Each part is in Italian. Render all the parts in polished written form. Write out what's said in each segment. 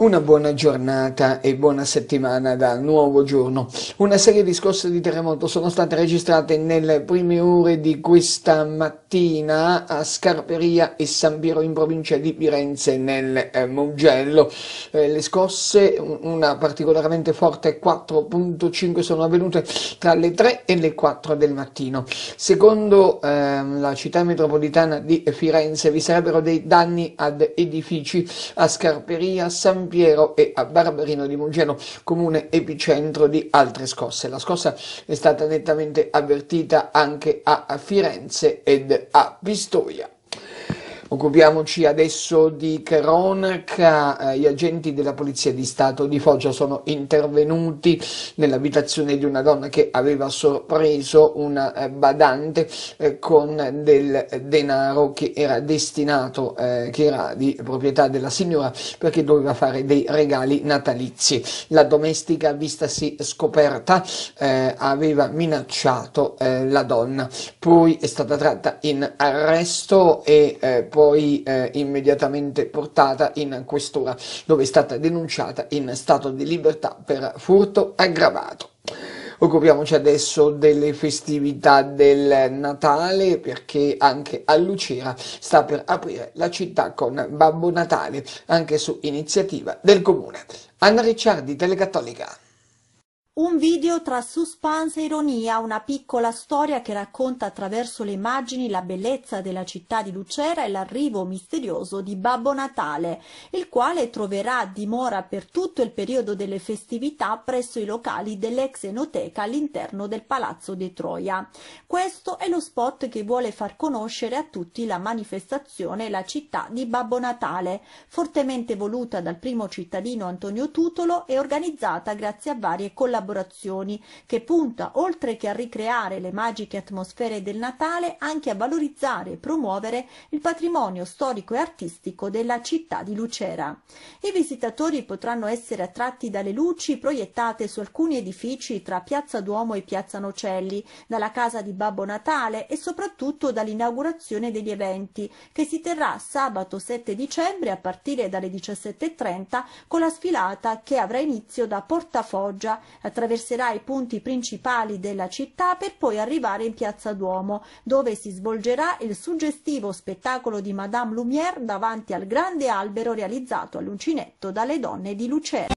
Una buona giornata e buona settimana dal nuovo giorno. Una serie di scosse di terremoto sono state registrate nelle prime ore di questa mattina a Scarperia e San Piero in provincia di Firenze nel Mugello. Le scosse, una particolarmente forte 4.5, sono avvenute tra le 3 e le 4 del mattino. Secondo la città metropolitana di Firenze vi sarebbero dei danni ad edifici a Scarperia, San Piero e a Barberino di Mugello, comune epicentro di altre scosse. La scossa è stata nettamente avvertita anche a Firenze ed a Pistoia. Occupiamoci adesso di cronaca. Gli agenti della Polizia di Stato di Foggia sono intervenuti nell'abitazione di una donna che aveva sorpreso una badante con del denaro che era destinato, che era di proprietà della signora, perché doveva fare dei regali natalizi. La domestica, vistasi scoperta, aveva minacciato la donna, poi è stata tratta in arresto e poi immediatamente portata in questura, dove è stata denunciata in stato di libertà per furto aggravato. Occupiamoci adesso delle festività del Natale, perché anche a Lucera sta per aprire la città con Babbo Natale, anche su iniziativa del comune. Anna Ricciardi, Telecattolica. Un video tra suspense e ironia, una piccola storia che racconta attraverso le immagini la bellezza della città di Lucera e l'arrivo misterioso di Babbo Natale, il quale troverà dimora per tutto il periodo delle festività presso i locali dell'ex enoteca all'interno del Palazzo di Troia. Questo è lo spot che vuole far conoscere a tutti la manifestazione La città di Babbo Natale, fortemente voluta dal primo cittadino Antonio Tutolo e organizzata grazie a varie collaborazioni che punta, oltre che a ricreare le magiche atmosfere del Natale, anche a valorizzare e promuovere il patrimonio storico e artistico della città di Lucera. I visitatori potranno essere attratti dalle luci proiettate su alcuni edifici tra Piazza Duomo e Piazza Nocelli, dalla casa di Babbo Natale e soprattutto dall'inaugurazione degli eventi, che si terrà sabato 7 dicembre a partire dalle 17:30 con la sfilata che avrà inizio da Porta Foggia, attraverserà i punti principali della città per poi arrivare in Piazza Duomo, dove si svolgerà il suggestivo spettacolo di Madame Lumière davanti al grande albero realizzato all'uncinetto dalle donne di Lucera.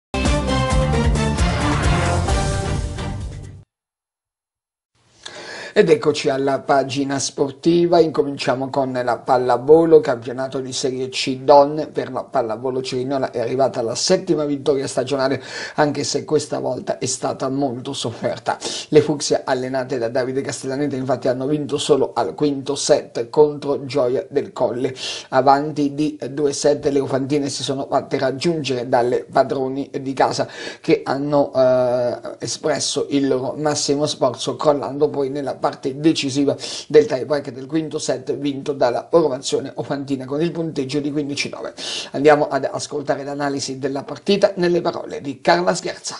Ed eccoci alla pagina sportiva. Incominciamo con la pallavolo, campionato di Serie C donne. Per la pallavolo Cerignola è arrivata la 7ª vittoria stagionale, anche se questa volta è stata molto sofferta. Le Fucsia, allenate da Davide Castellaneta, infatti hanno vinto solo al quinto set contro Gioia del Colle. Avanti di 2-7 le Ufantine si sono fatte raggiungere dalle padroni di casa, che hanno espresso il loro massimo sforzo, crollando poi nella parte decisiva del tie break del quinto set vinto dalla formazione ofantina con il punteggio di 15-9. Andiamo ad ascoltare l'analisi della partita nelle parole di Carla Scherza.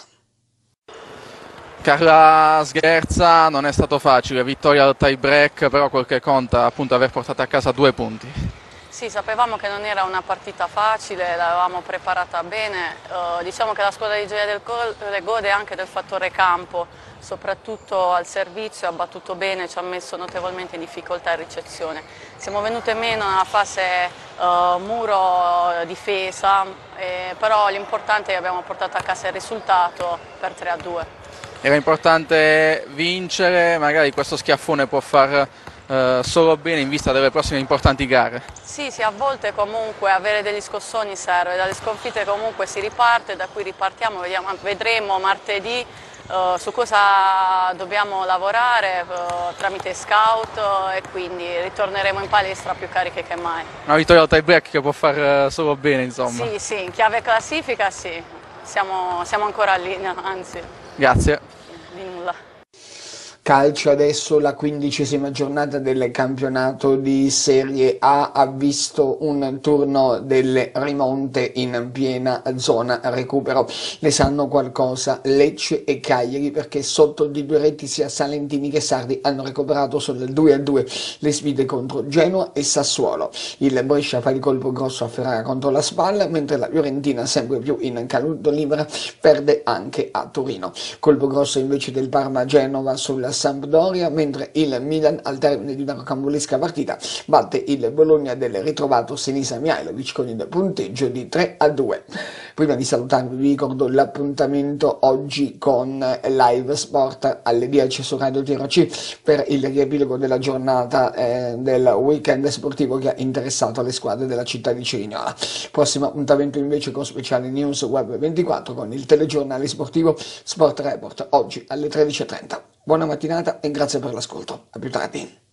Carla Scherza, non è stato facile, vittoria al tie break, però quel che conta appunto aver portato a casa 2 punti. Sì, sapevamo che non era una partita facile, l'avevamo preparata bene, diciamo che la squadra di Gioia del Colle gode anche del fattore campo, soprattutto al servizio, ha battuto bene, ci ha messo notevolmente in difficoltà in ricezione. Siamo venute meno nella fase muro-difesa, però l'importante è che abbiamo portato a casa il risultato per 3-2. Era importante vincere, magari questo schiaffone può far solo bene in vista delle prossime importanti gare. Sì, a volte comunque avere degli scossoni serve, dalle sconfitte comunque si riparte, da cui ripartiamo, vedremo martedì su cosa dobbiamo lavorare tramite scout e quindi ritorneremo in palestra più cariche che mai. Una vittoria al tie break che può far solo bene, insomma. Sì, in chiave classifica sì, siamo ancora lì, anzi. Grazie. Di nulla. Calcio adesso, la 15ª giornata del campionato di Serie A ha visto un turno delle rimonte in piena zona recupero. Ne sanno qualcosa Lecce e Cagliari, perché sotto di 2 reti sia Salentini che Sardi hanno recuperato sul 2-2 le sfide contro Genoa e Sassuolo. Il Brescia fa il colpo grosso a Ferrara contro la Spal, mentre la Fiorentina, sempre più in caduta libera, perde anche a Torino. Colpo grosso invece del Parma-Genova sulla Sampdoria, mentre il Milan, al termine di una rocambolesca partita, batte il Bologna del ritrovato Sinisa Mihajlovic con il punteggio di 3-2. Prima di salutarvi vi ricordo l'appuntamento oggi con Live Sport alle 10 su Radio TRC per il riepilogo della giornata del weekend sportivo che ha interessato le squadre della città di Cerignola. Prossimo appuntamento invece con speciale News Web 24 con il telegiornale sportivo Sport Report, oggi alle 13:30. Buona mattinata e grazie per l'ascolto. A più tardi.